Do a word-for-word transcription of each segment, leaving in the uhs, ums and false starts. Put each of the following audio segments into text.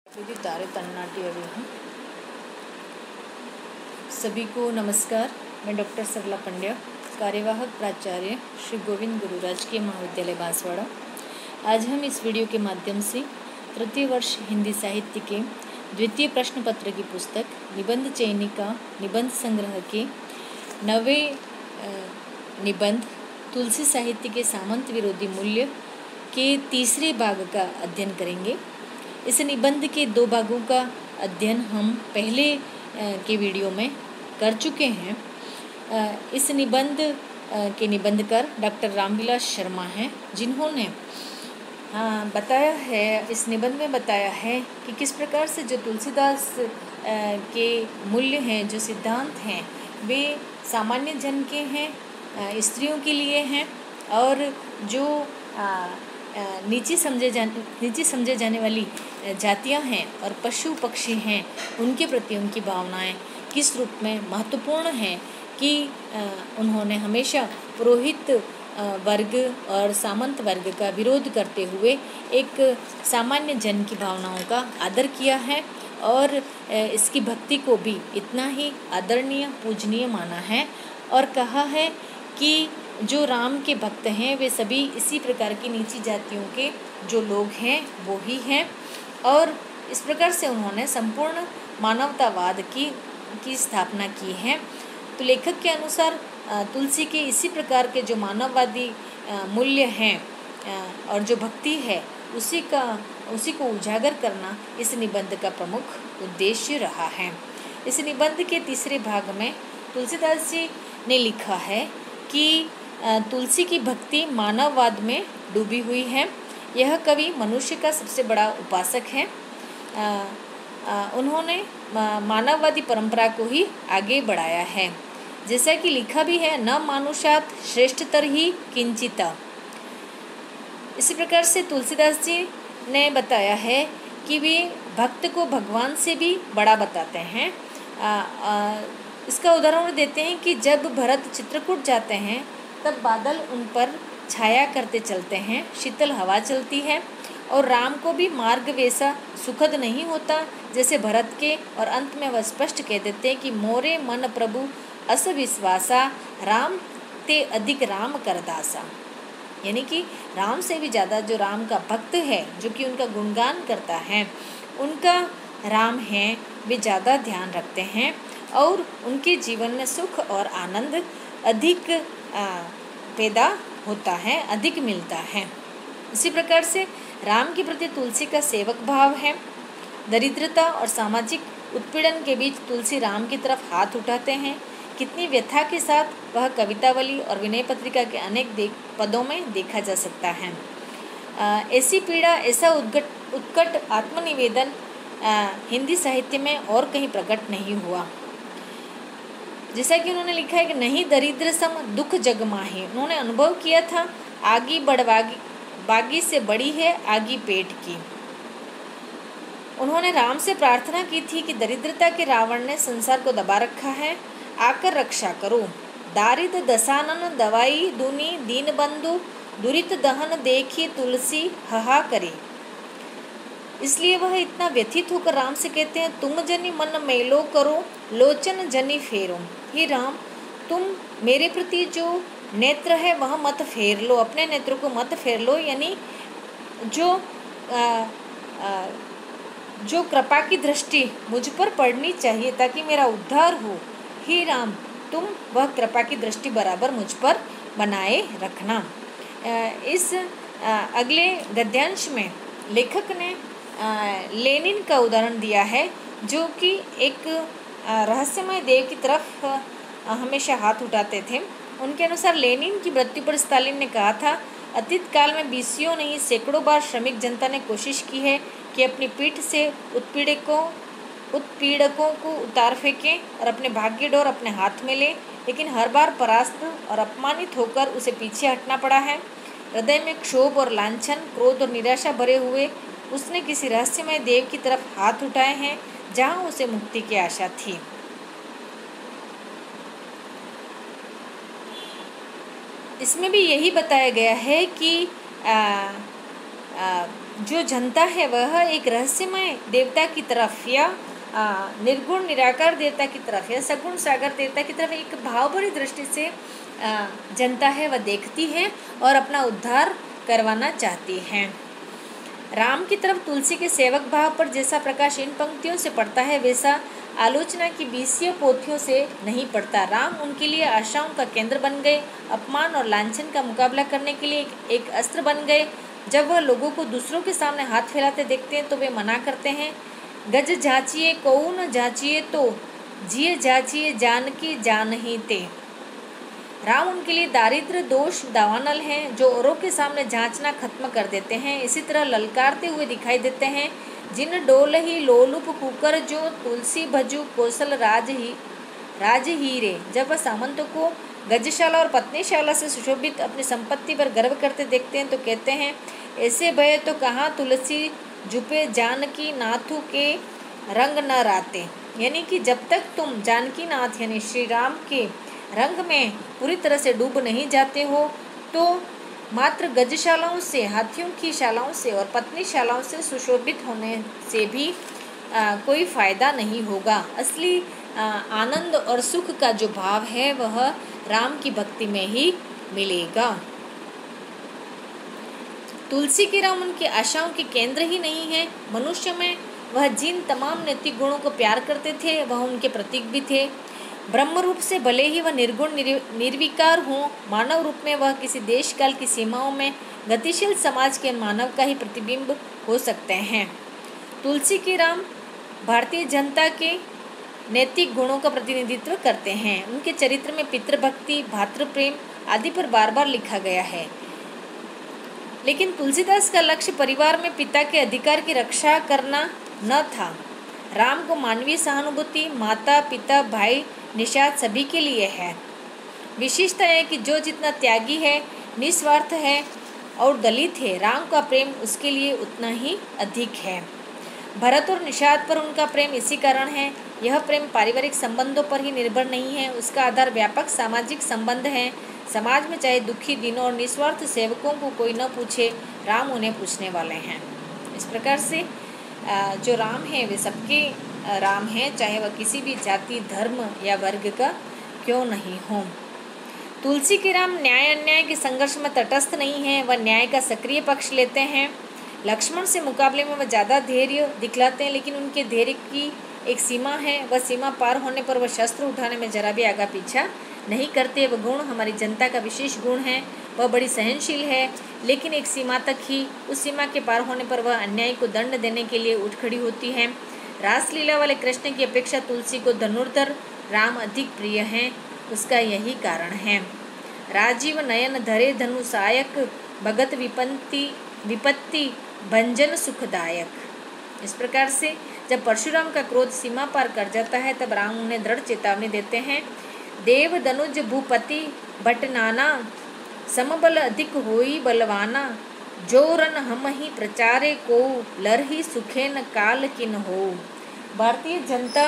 यदि तारे तन्नाटी अभी हैं। सभी को नमस्कार। मैं डॉक्टर सरला पंड्या, कार्यवाहक प्राचार्य श्री गोविंद गुरु राजकीय महाविद्यालय बांसवाड़ा। आज हम इस वीडियो के माध्यम से तृतीय वर्ष हिंदी साहित्य के द्वितीय प्रश्न पत्र की पुस्तक निबंध चयनिका निबंध संग्रह के नवे निबंध तुलसी साहित्य के सामंत विरोधी मूल्य के तीसरे भाग का अध्ययन करेंगे। इस निबंध के दो भागों का अध्ययन हम पहले के वीडियो में कर चुके हैं। इस निबंध के निबंधकार डॉक्टर रामविलास शर्मा हैं, जिन्होंने बताया है, इस निबंध में बताया है कि किस प्रकार से जो तुलसीदास के मूल्य हैं, जो सिद्धांत हैं, वे सामान्य जन के हैं, स्त्रियों के लिए हैं, और जो नीची समझे जाने नीची समझे जाने वाली जातियां हैं और पशु पक्षी हैं, उनके प्रति उनकी भावनाएं किस रूप में महत्वपूर्ण हैं कि उन्होंने हमेशा पुरोहित वर्ग और सामंत वर्ग का विरोध करते हुए एक सामान्य जन की भावनाओं का आदर किया है और इसकी भक्ति को भी इतना ही आदरणीय पूजनीय माना है, और कहा है कि जो राम के भक्त हैं वे सभी इसी प्रकार की नीची जातियों के जो लोग हैं वो ही हैं। और इस प्रकार से उन्होंने संपूर्ण मानवतावाद की की स्थापना की है। तो लेखक के अनुसार तुलसी के इसी प्रकार के जो मानववादी मूल्य हैं और जो भक्ति है, उसी का उसी को उजागर करना इस निबंध का प्रमुख उद्देश्य रहा है। इस निबंध के तीसरे भाग में तुलसीदास जी ने लिखा है कि तुलसी की भक्ति मानववाद में डूबी हुई है। यह कवि मनुष्य का सबसे बड़ा उपासक है। आ, आ, उन्होंने मानववादी परंपरा को ही आगे बढ़ाया है। जैसा कि लिखा भी है, न मानुषात श्रेष्ठतर ही किंचित। इसी प्रकार से तुलसीदास जी ने बताया है कि वे भक्त को भगवान से भी बड़ा बताते हैं। आ, आ, इसका उदाहरण देते हैं कि जब भरत चित्रकूट जाते हैं तब बादल उन पर छाया करते चलते हैं, शीतल हवा चलती है, और राम को भी मार्ग वैसा सुखद नहीं होता जैसे भरत के, और अंत में वह स्पष्ट कह देते हैं कि मोरे मन प्रभु अस विश्वासा, राम ते अधिक राम करदासा। यानी कि राम से भी ज़्यादा जो राम का भक्त है, जो कि उनका गुणगान करता है, उनका राम है, वे ज़्यादा ध्यान रखते हैं और उनके जीवन में सुख और आनंद अधिक आ, पैदा होता है, अधिक मिलता है। इसी प्रकार से राम के प्रति तुलसी का सेवक भाव है। दरिद्रता और सामाजिक उत्पीड़न के बीच तुलसी राम की तरफ हाथ उठाते हैं। कितनी व्यथा के साथ वह कवितावली और विनय पत्रिका के अनेक देख पदों में देखा जा सकता है। आ, ऐसी पीड़ा, ऐसा उद्गट उत्कट आत्मनिवेदन आ, हिंदी साहित्य में और कहीं प्रकट नहीं हुआ। जैसा कि उन्होंने लिखा है कि नहीं दरिद्र सम दुख जग माही। उन्होंने अनुभव किया था, आगी बढ़वागी बागी से बड़ी है आगी पेट की। उन्होंने राम से प्रार्थना की थी कि दरिद्रता के रावण ने संसार को दबा रखा है, आकर रक्षा करो। दारिद दसानन दवाई दूनी दीन बंधु, दुरित दहन देखी तुलसी हहा करे। इसलिए वह इतना व्यथित होकर राम से कहते हैं, तुम जनी मन मेलो करो, लोचन जनी फेरो। हे राम, तुम मेरे प्रति जो नेत्र है वह मत फेर लो, अपने नेत्रों को मत फेर लो। यानी जो आ, आ, जो कृपा की दृष्टि मुझ पर पड़नी चाहिए ताकि मेरा उद्धार हो, हे राम, तुम वह कृपा की दृष्टि बराबर मुझ पर बनाए रखना। आ, इस आ, अगले गद्यांश में लेखक ने लेनिन का उदाहरण दिया है, जो कि एक रहस्यमय देव की तरफ हमेशा हाथ उठाते थे। उनके अनुसार लेनिन की मृत्यु पर स्टालिन ने कहा था, अतीत काल में बीसियों नहीं सैकड़ों बार श्रमिक जनता ने कोशिश की है कि अपनी पीठ से उत्पीड़कों उत्पीड़कों को उतार फेंकें और अपने भाग्य डोर अपने हाथ में ले, लेकिन हर बार परास्त और अपमानित होकर उसे पीछे हटना पड़ा है। हृदय में क्षोभ और लांछन, क्रोध और निराशा भरे हुए उसने किसी रहस्यमय देव की तरफ हाथ उठाए हैं जहां उसे मुक्ति की आशा थी। इसमें भी यही बताया गया है कि आ, आ, जो जनता है वह एक रहस्यमय देवता की तरफ या आ, निर्गुण निराकार देवता की तरफ या सगुण सागर देवता की तरफ एक भावभरी दृष्टि से आ, जनता है वह देखती है और अपना उद्धार करवाना चाहती है। राम की तरफ तुलसी के सेवक भाव पर जैसा प्रकाश इन पंक्तियों से पड़ता है वैसा आलोचना की बीसियों पोथियों से नहीं पड़ता। राम उनके लिए आशाओं का केंद्र बन गए, अपमान और लांछन का मुकाबला करने के लिए एक, एक अस्त्र बन गए। जब वह लोगों को दूसरों के सामने हाथ फैलाते देखते हैं तो वे मना करते हैं, गज जाचिए कऊ न जाचिए तो जिए जाचिए जानकी जान ही ते। राम उनके लिए दारिद्र दोष दावानल हैं जो औरों के सामने जांचना खत्म कर देते हैं। इसी तरह ललकारते हुए दिखाई देते हैं, जिन डोल ही लोलुप कुकर जो तुलसी भजू कौशल राज ही राज ही रे। जब वह सामंतों को गजशाला और पत्नीशाला से सुशोभित अपनी संपत्ति पर गर्व करते देखते हैं तो कहते हैं, ऐसे भय तो कहाँ तुलसी जुपे जानकी नाथू के रंग न राते। यानी कि जब तक तुम जानकी नाथ यानी श्री राम के रंग में पूरी तरह से डूब नहीं जाते हो तो मात्र गजशालाओं से, हाथियों की शालाओं से और पत्नी शालाओं से सुशोभित होने से भी आ, कोई फायदा नहीं होगा। असली आ, आनंद और सुख का जो भाव है वह राम की भक्ति में ही मिलेगा। तुलसी के राम उनकी आशाओं के केंद्र ही नहीं है। मनुष्य में वह जिन तमाम नैतिक गुणों को प्यार करते थे वह उनके प्रतीक भी थे। ब्रह्म रूप से भले ही वह निर्गुण निर्विकार हों, मानव रूप में वह किसी देश काल की सीमाओं में गतिशील समाज के मानव का ही प्रतिबिंब हो सकते हैं। तुलसी के राम भारतीय जनता के नैतिक गुणों का प्रतिनिधित्व करते हैं। उनके चरित्र में पितृभक्ति, भातृप्रेम आदि पर बार बार लिखा गया है। लेकिन तुलसीदास का लक्ष्य परिवार में पिता के अधिकार की रक्षा करना न था। राम को मानवीय सहानुभूति माता, पिता, भाई, निषाद सभी के लिए है। विशेषता है कि जो जितना त्यागी है, निस्वार्थ है और दलित है, राम का प्रेम उसके लिए उतना ही अधिक है। भरत और निषाद पर उनका प्रेम इसी कारण है। यह प्रेम पारिवारिक संबंधों पर ही निर्भर नहीं है, उसका आधार व्यापक सामाजिक संबंध है। समाज में चाहे दुखी दिनों और निस्वार्थ सेवकों को कोई न पूछे, राम उन्हें पूछने वाले हैं। इस प्रकार से जो राम है वे सबके राम हैं, चाहे वह किसी भी जाति, धर्म या वर्ग का क्यों नहीं हो। तुलसी के राम न्याय अन्याय के संघर्ष में तटस्थ नहीं है, वह न्याय का सक्रिय पक्ष लेते हैं। लक्ष्मण से मुकाबले में वह ज़्यादा धैर्य दिखलाते हैं, लेकिन उनके धैर्य की एक सीमा है। वह सीमा पार होने पर वह शस्त्र उठाने में जरा भी आगा पीछा नहीं करते। वह गुण हमारी जनता का विशेष गुण है। वह बड़ी सहनशील है, लेकिन एक सीमा तक ही। उस सीमा के पार होने पर वह अन्याय को दंड देने के लिए उठ खड़ी होती है। रासलीला वाले कृष्ण की अपेक्षा तुलसी को धनुर्धर राम अधिक प्रिय हैं। उसका यही कारण है। राजीव नयन धरे धनु सायक, भगत विपत्ति विपत्ति भंजन सुखदायक। इस प्रकार से जब परशुराम का क्रोध सीमा पार कर जाता है तब राम उन्हें दृढ़ चेतावनी देते हैं। देव धनुज भूपति बट नाना, समबल अधिक होई बलवाना, जोरन हम ही प्रचारे को लरही सुखेन काल किन हो। भारतीय जनता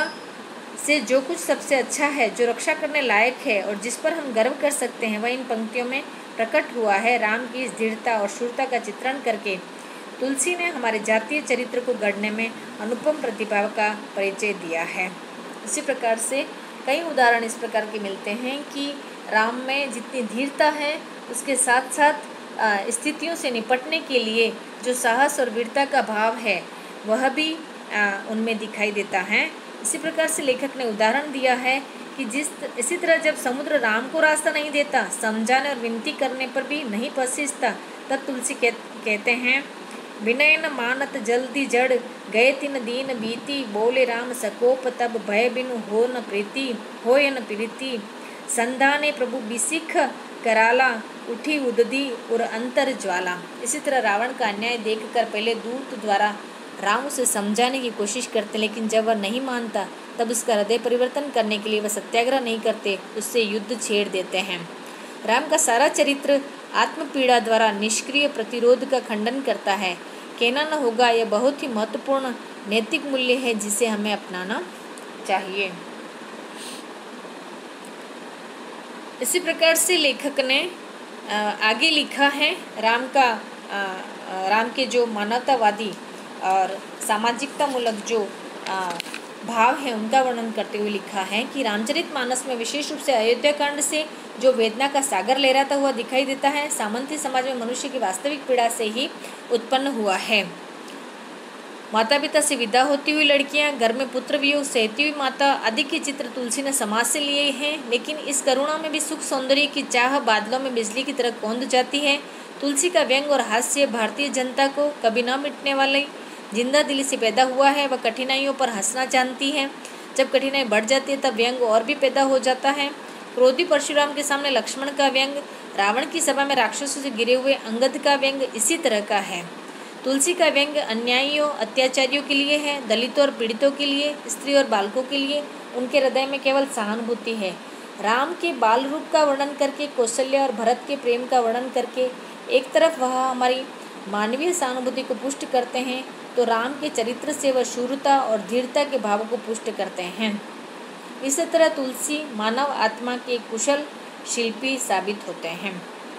से जो कुछ सबसे अच्छा है, जो रक्षा करने लायक है और जिस पर हम गर्व कर सकते हैं, वह इन पंक्तियों में प्रकट हुआ है। राम की इस दृढ़ता और शूरता का चित्रण करके तुलसी ने हमारे जातीय चरित्र को गढ़ने में अनुपम प्रतिभा का परिचय दिया है। इसी प्रकार से कई उदाहरण इस प्रकार के मिलते हैं कि राम में जितनी धीरता है उसके साथ साथ स्थितियों से निपटने के लिए जो साहस और वीरता का भाव है वह भी आ, उनमें दिखाई देता है। इसी प्रकार से लेखक ने उदाहरण दिया है कि जिस इसी तरह जब समुद्र राम को रास्ता नहीं देता, समझाने और विनती करने पर भी नहीं पसीजता, तब तुलसी कह, कहते हैं, विनय न मानत जल्दी जड़, गए तिन दीन बीती, बोले राम सकोप तब भय बिनु हो न प्रीति होय न प्रीति, संधाने प्रभु बिसिख कराला, उठी उददी और अंतर ज्वाला। इसी तरह रावण का अन्याय देखकर पहले दूत द्वारा राम उसे समझाने की कोशिश करते, लेकिन जब वह नहीं मानता तब उसका हृदय परिवर्तन करने के लिए वह सत्याग्रह नहीं करते, उससे युद्ध छेड़ देते हैं। राम का सारा चरित्र आत्मपीड़ा द्वारा निष्क्रिय प्रतिरोध का खंडन करता है। कहना न होगा, यह बहुत ही महत्वपूर्ण नैतिक मूल्य है जिसे हमें अपनाना चाहिए। इसी प्रकार से लेखक ने आगे लिखा है राम का राम के जो मानवतावादी और सामाजिकतामूलक जो भाव है उनका वर्णन करते हुए लिखा है कि रामचरितमानस में विशेष रूप से अयोध्या कांड से जो वेदना का सागर लहराता हुआ दिखाई देता है सामंती समाज में मनुष्य की वास्तविक पीड़ा से ही उत्पन्न हुआ है। माता पिता से विदा होती हुई लड़कियां, घर में पुत्र वियोग सहती हुई माता आदि के चित्र तुलसी ने समाज से लिए हैं, लेकिन इस करुणा में भी सुख सौंदर्य की चाह बादलों में बिजली की तरह कौंध जाती है। तुलसी का व्यंग और हास्य भारतीय जनता को कभी न मिटने वाले जिंदा दिली से पैदा हुआ है। वह कठिनाइयों पर हंसना जानती है। जब कठिनाई बढ़ जाती है तब व्यंग और भी पैदा हो जाता है। क्रोधी परशुराम के सामने लक्ष्मण का व्यंग, रावण की सभा में राक्षसों से गिरे हुए अंगद का व्यंग इसी तरह का है। तुलसी का व्यंग अन्यायियों अत्याचारियों के लिए है, दलितों और पीड़ितों के लिए, स्त्री और बालकों के लिए। उनके हृदय में केवल सहानुभूति है। राम के बाल रूप का वर्णन करके, कौशल्या और भरत के प्रेम का वर्णन करके एक तरफ वह हमारी मानवीय सहानुभूति को पुष्ट करते हैं तो राम के चरित्र से वह शूरता और धीरता के भावों को पुष्ट करते हैं। इसी तरह तुलसी मानव आत्मा के कुशल शिल्पी साबित होते हैं।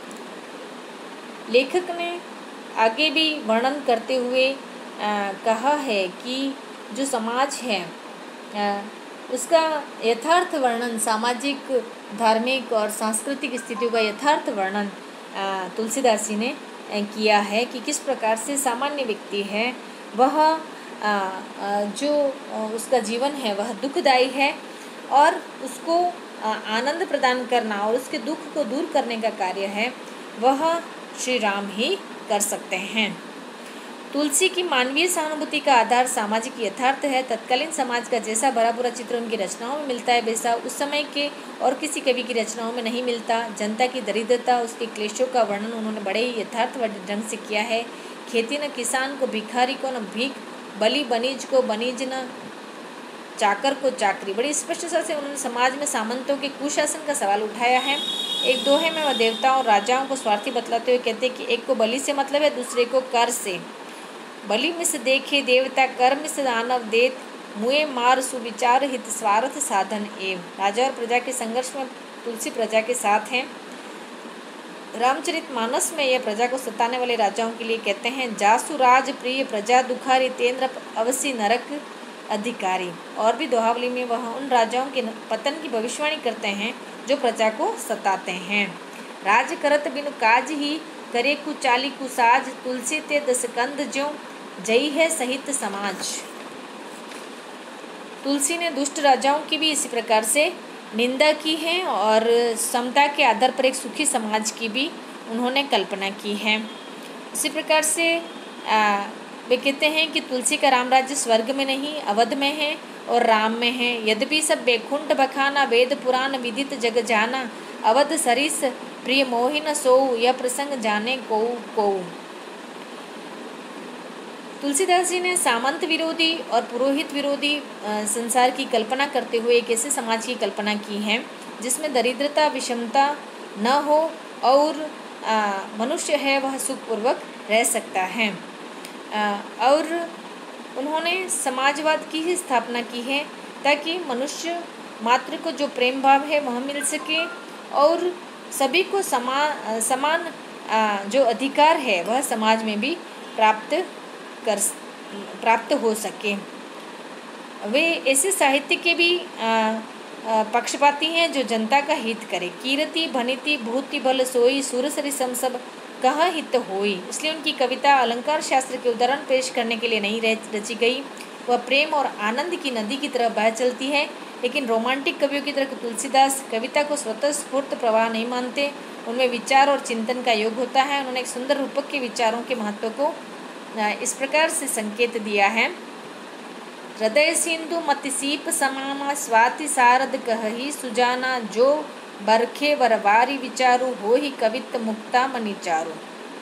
लेखक ने आगे भी वर्णन करते हुए आ, कहा है कि जो समाज है आ, उसका यथार्थ वर्णन, सामाजिक, धार्मिक और सांस्कृतिक स्थितियों का यथार्थ वर्णन तुलसीदास जी ने किया है कि किस प्रकार से सामान्य व्यक्ति है वह आ, आ, जो उसका जीवन है वह दुखदायी है और उसको आ, आनंद प्रदान करना और उसके दुख को दूर करने का कार्य है वह श्री राम ही कर सकते हैं। तुलसी की मानवीय सहानुभूति का आधार सामाजिक यथार्थ है। तत्कालीन समाज का जैसा भरा बुरा चित्र उनकी रचनाओं में मिलता है वैसा उस समय के और किसी कवि की रचनाओं में नहीं मिलता। जनता की दरिद्रता, उसके क्लेशों का वर्णन उन्होंने बड़े ही यथार्थ ढंग से किया है। खेती न किसान को भिखारी को न भीख, बलि बनीज को बनीज न चाकर को चाकरी। बड़ी स्पष्टता से उन्होंने समाज में सामंतों के कुशासन का सवाल उठाया है। एक दोहे में वह देवताओं और राजाओं को स्वार्थी बतलाते हुए कहते हैं कि एक को बलि से मतलब है, दूसरे को कर से। बलि मिस देखे देवता, कर मिस दानव देत, मुए मार सुविचार हित स्वार्थ साधन एव। राजा और प्रजा के संघर्ष में तुलसी प्रजा के साथ हैं। रामचरितमानस में यह प्रजा को सताने वाले राजाओं के लिए कहते हैं, जासु राज प्रिय प्रजा दुखारी, तेंद्र अवश्य नरक अधिकारी। और भी दोहावली में वह उन राजाओं के पतन की भविष्यवाणी करते हैं जो प्रजा को सताते हैं। राज करत बिनु काज ही, करे कुचाली कुसाज, तुलसी ते दसकंद ज्यों, जई है सहित समाज। तुलसी ने दुष्ट राजाओं की भी इसी प्रकार से निंदा की है और समता के आधार पर एक सुखी समाज की भी उन्होंने कल्पना की है। इसी प्रकार से आ, वे कहते हैं कि तुलसी का राम राज्य स्वर्ग में नहीं अवध में है और राम में है। यद्यपि सब बैकुंठ बखाना, वेद पुराण विदित जग जाना, अवध सरिस प्रिय मोहि न सोऊ, यह प्रसंग जाने कोऊ कोऊ। तुलसीदास जी ने सामंत विरोधी और पुरोहित विरोधी संसार की कल्पना करते हुए एक ऐसे समाज की कल्पना की है जिसमें दरिद्रता विषमता न हो और आ, मनुष्य है वह सुखपूर्वक रह सकता है। आ, और उन्होंने समाजवाद की ही स्थापना की है ताकि मनुष्य मात्र को जो प्रेम भाव है वह मिल सके और सभी को समान समान जो अधिकार है वह समाज में भी प्राप्त कर प्राप्त हो सके। वे ऐसे साहित्य के भी आ, आ, पक्षपाती हैं जो जनता का हित करे। कीरति भनिति भूति बल सोई, सुरसरी सम सब कहाँ हित होई। इसलिए उनकी कविता अलंकार शास्त्र के उदाहरण पेश करने के लिए नहीं रची गई। वह प्रेम और आनंद की नदी की तरह बह चलती है। लेकिन रोमांटिक कवियों की तरह तुलसीदास कविता को स्वतः स्फूर्त प्रवाह नहीं मानते। उनमें विचार और चिंतन का योग होता है। उन्होंने एक सुंदर रूपक के विचारों के महत्व को इस प्रकार से संकेत दिया है। हृदय सिंधु मति सीप समामा, स्वाति सारद कहही सुजाना, जो बरखे वरवारी विचारू, हो ही कवित्त मुक्ता मनिचारू।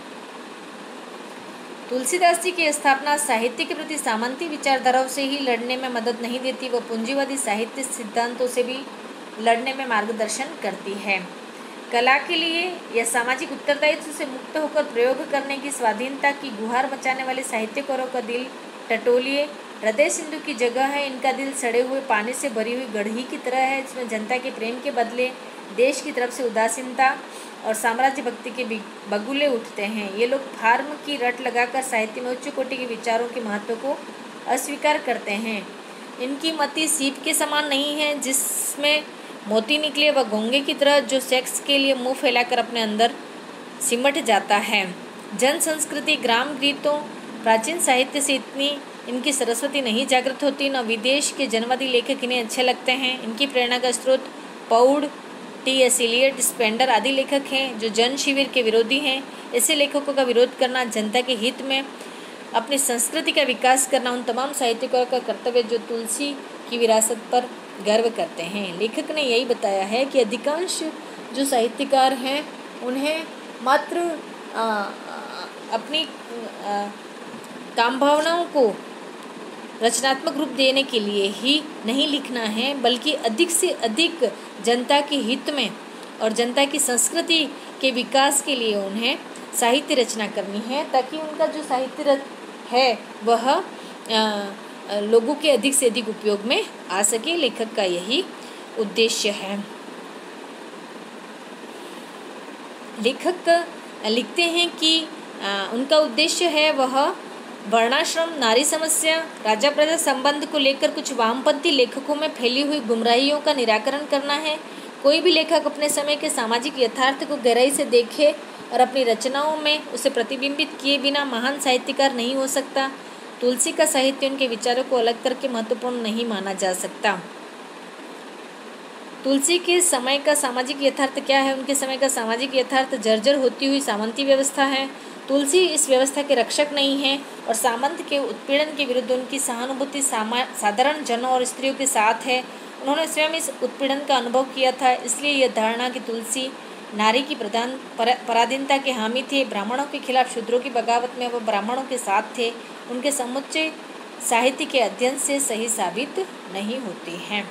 तुलसीदास जी की स्थापना साहित्य के प्रति सामंती विचारधाराओं से ही लड़ने में मदद नहीं देती, वह पूंजीवादी साहित्य सिद्धांतों से भी लड़ने में मार्गदर्शन करती है। कला के लिए या सामाजिक उत्तरदायित्व से मुक्त होकर प्रयोग करने की स्वाधीनता की गुहार मचाने वाले साहित्यकारों का दिल टटोलिए। हृदय सिंधु की जगह है, इनका दिल सड़े हुए पानी से भरी हुई गढ़ही की तरह है, जिसमें जनता के प्रेम के बदले देश की तरफ से उदासीनता और साम्राज्य भक्ति के बगुले उठते हैं। ये लोग फार्म की रट लगाकर साहित्य में उच्च कोटि के विचारों के महत्व को अस्वीकार करते हैं। इनकी मति सीप के समान नहीं है जिसमें मोती निकले, व घोंगे की तरह जो सेक्स के लिए मुंह फैलाकर अपने अंदर सिमट जाता है। जन संस्कृति, ग्राम गीतों, प्राचीन साहित्य से इतनी इनकी सरस्वती नहीं जागृत होती, न विदेश के जनवादी लेखक इन्हें अच्छे लगते हैं। इनकी प्रेरणा का स्रोत Pound, T S Eliot, Spender आदि लेखक हैं जो जन शिविर के विरोधी हैं। ऐसे लेखकों का विरोध करना, जनता के हित में अपनी संस्कृति का विकास करना उन तमाम साहित्यकारों का कर्तव्य जो तुलसी की विरासत पर गर्व करते हैं। लेखक ने यही बताया है कि अधिकांश जो साहित्यकार हैं उन्हें मात्र आ, अपनी आ, काम भावनाओं को रचनात्मक रूप देने के लिए ही नहीं लिखना है, बल्कि अधिक से अधिक जनता के हित में और जनता की संस्कृति के विकास के लिए उन्हें साहित्य रचना करनी है, ताकि उनका जो साहित्य है वह आ, लोगों के अधिक से अधिक उपयोग में आ सके। लेखक का यही उद्देश्य है। लेखक लिखते हैं कि आ, उनका उद्देश्य है वह वर्णाश्रम, नारी समस्या, राजा प्रजा संबंध को लेकर कुछ वामपंथी लेखकों में फैली हुई गुमराहियों का निराकरण करना है। कोई भी लेखक अपने समय के सामाजिक यथार्थ को गहराई से देखे और अपनी रचनाओं में उसे प्रतिबिंबित किए बिना महान साहित्यकार नहीं हो सकता। तुलसी का साहित्य उनके विचारों को अलग करके महत्वपूर्ण नहीं माना जा सकता। तुलसी के समय का सामाजिक यथार्थ क्या है? उनके समय का सामाजिक यथार्थ जर्जर होती हुई सामंती व्यवस्था है। तुलसी इस व्यवस्था के रक्षक नहीं है और सामंत के उत्पीड़न के विरुद्ध उनकी सहानुभूति साधारण जनों और स्त्रियों के साथ है। उन्होंने स्वयं इस उत्पीड़न का अनुभव किया था, इसलिए यह धारणा कि तुलसी नारी की प्रधान पराधीनता के हामी थे, ब्राह्मणों के खिलाफ शूद्रों की बगावत में वह ब्राह्मणों के साथ थे, उनके समुच्चय साहित्य के अध्ययन से सही साबित नहीं होती हैं।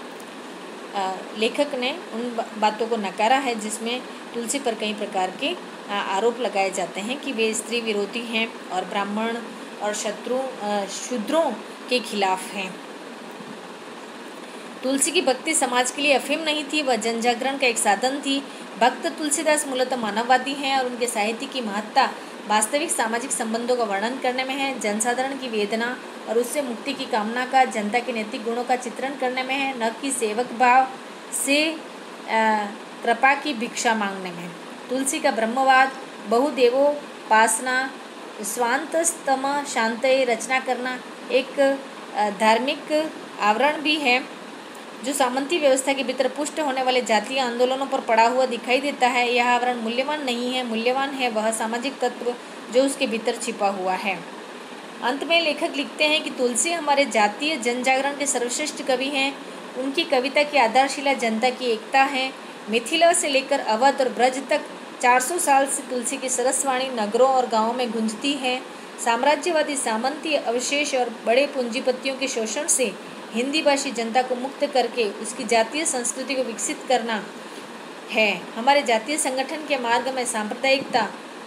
लेखक ने उन बातों को नकारा है जिसमें तुलसी पर कई प्रकार के आरोप लगाए जाते हैं कि वे स्त्री विरोधी हैं और ब्राह्मण और शत्रु शूद्रों के खिलाफ हैं। तुलसी की भक्ति समाज के लिए अफीम नहीं थी, वह जनजागरण का एक साधन थी। भक्त तुलसीदास मूलतः मानववादी हैं और उनके साहित्य की महत्ता वास्तविक सामाजिक संबंधों का वर्णन करने में है, जनसाधारण की वेदना और उससे मुक्ति की कामना का, जनता के नैतिक गुणों का चित्रण करने में है, न कि सेवक भाव से कृपा की भिक्षा मांगने में। तुलसी का ब्रह्मवाद, बहुदेवोपासना, स्वांतस्तम शांतये रचना करना एक धार्मिक आवरण भी है जो सामंती व्यवस्था के भीतर पुष्ट होने वाले जातीय आंदोलनों पर पड़ा हुआ दिखाई देता है। यह आवरण मूल्यवान नहीं है, मूल्यवान है वह सामाजिक तत्व जो उसके भीतर छिपा हुआ है। अंत में लेखक लिखते हैं कि तुलसी हमारे जातीय जनजागरण के सर्वश्रेष्ठ कवि हैं। उनकी कविता की आधारशिला जनता की एकता है। मिथिला से लेकर अवध और ब्रज तक चार सौ साल से तुलसी की सरसवाणी नगरों और गाँवों में गूंजती है। साम्राज्यवादी, सामंती अवशेष और बड़े पूंजीपतियों के शोषण से हिंदी भाषी जनता को मुक्त करके उसकी जातीय संस्कृति को विकसित करना है। हमारे जातीय संगठन के मार्ग में सांप्रदायिकता,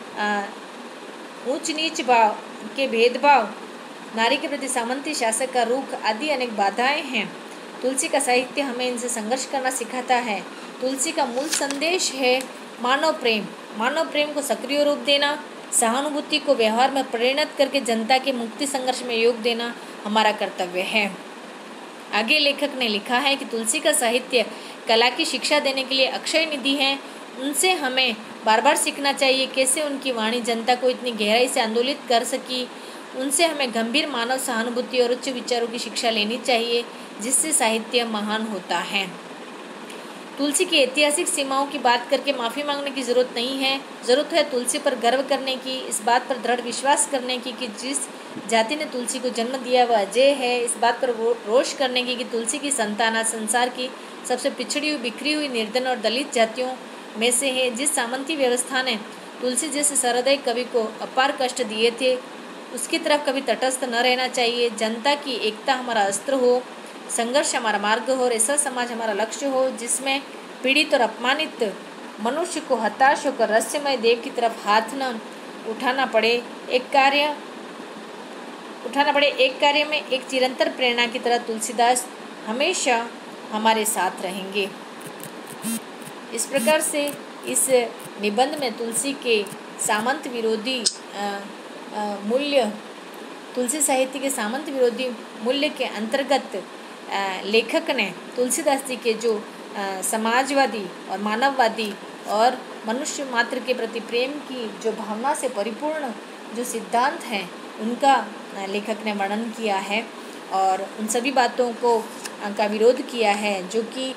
ऊंच नीच भाव के भेदभाव, नारी के प्रति सामंती शासक का रुख आदि अनेक बाधाएं हैं। तुलसी का साहित्य हमें इनसे संघर्ष करना सिखाता है। तुलसी का मूल संदेश है मानव प्रेम। मानव प्रेम को सक्रिय रूप देना, सहानुभूति को व्यवहार में परिणत करके जनता के मुक्ति संघर्ष में योग देना हमारा कर्तव्य है। आगे लेखक ने लिखा है कि तुलसी का साहित्य कला की शिक्षा देने के लिए अक्षय निधि है। उनसे हमें बार बार सीखना चाहिए कैसे उनकी वाणी जनता को इतनी गहराई से आंदोलित कर सकी। उनसे हमें गंभीर मानव सहानुभूति और उच्च विचारों की शिक्षा लेनी चाहिए, जिससे साहित्य महान होता है। तुलसी की ऐतिहासिक सीमाओं की बात करके माफ़ी मांगने की ज़रूरत नहीं है। ज़रूरत है तुलसी पर गर्व करने की, इस बात पर दृढ़ विश्वास करने की कि जिस जाति ने तुलसी को जन्म दिया वह अजय है। इस बात पर रोष करने की कि तुलसी की संतान संसार की सबसे पिछड़ी हुई, बिखरी हुई, निर्धन और दलित जातियों में से है। जिस सामंती व्यवस्था ने तुलसी जैसे सहृदय कवि को अपार कष्ट दिए थे, उसकी तरफ कभी तटस्थ न रहना चाहिए। जनता की एकता हमारा अस्त्र हो, संघर्ष हमारा मार्ग हो और ऐसा समाज हमारा लक्ष्य हो जिसमें पीड़ित और अपमानित मनुष्य को हताश होकर रहस्यमय देव की तरफ हाथ न उठाना पड़े। एक कार्य उठाना पड़े एक कार्य में एक चिरंतर प्रेरणा की तरह तुलसीदास हमेशा हमारे साथ रहेंगे। इस प्रकार से इस निबंध में तुलसी के सामंत विरोधी मूल्य तुलसी साहित्य के सामंत विरोधी मूल्य के अंतर्गत लेखक ने तुलसीदास जी के जो समाजवादी और मानववादी और मनुष्य मात्र के प्रति प्रेम की जो भावना से परिपूर्ण जो सिद्धांत हैं उनका लेखक ने वर्णन किया है और उन सभी बातों को का विरोध किया है जो कि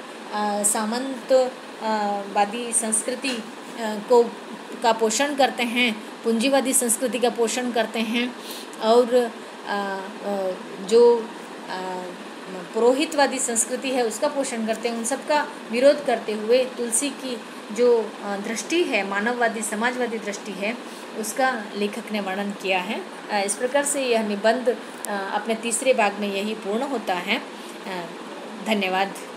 सामंतवादी संस्कृति को का पोषण करते हैं, पूंजीवादी संस्कृति का पोषण करते हैं और जो पुरोहितवादी संस्कृति है उसका पोषण करते हैं। उन सब का विरोध करते हुए तुलसी की जो दृष्टि है, मानववादी समाजवादी दृष्टि है, उसका लेखक ने वर्णन किया है। इस प्रकार से यह निबंध अपने तीसरे भाग में यही पूर्ण होता है। धन्यवाद।